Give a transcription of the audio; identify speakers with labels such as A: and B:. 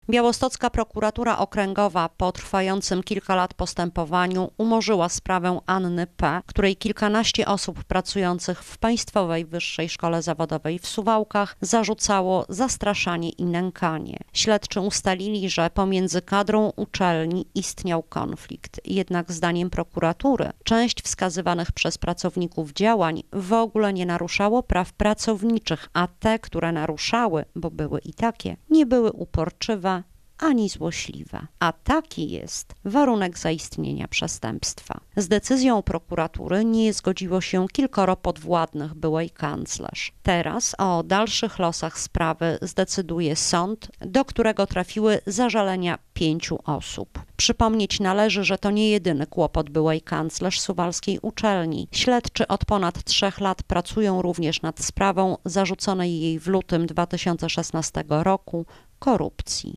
A: Białostocka prokuratura okręgowa po trwającym kilka lat postępowaniu umorzyła sprawę Anny P., której kilkanaście osób pracujących w Państwowej Wyższej Szkole Zawodowej w Suwałkach zarzucało zastraszanie i nękanie. Śledczy ustalili, że pomiędzy kadrą uczelni istniał konflikt. Jednak zdaniem prokuratury część wskazywanych przez pracowników działań w ogóle nie naruszało praw pracowniczych, a te, które naruszały, bo były i takie, nie były uporczywe ani złośliwe. A taki jest warunek zaistnienia przestępstwa. Z decyzją prokuratury nie zgodziło się kilkoro podwładnych byłej kanclerz. Teraz o dalszych losach sprawy zdecyduje sąd, do którego trafiły zażalenia 5 osób. Przypomnieć należy, że to nie jedyny kłopot byłej kanclerz suwalskiej uczelni. Śledczy od ponad 3 lat pracują również nad sprawą zarzuconej jej w lutym 2016 roku korupcji.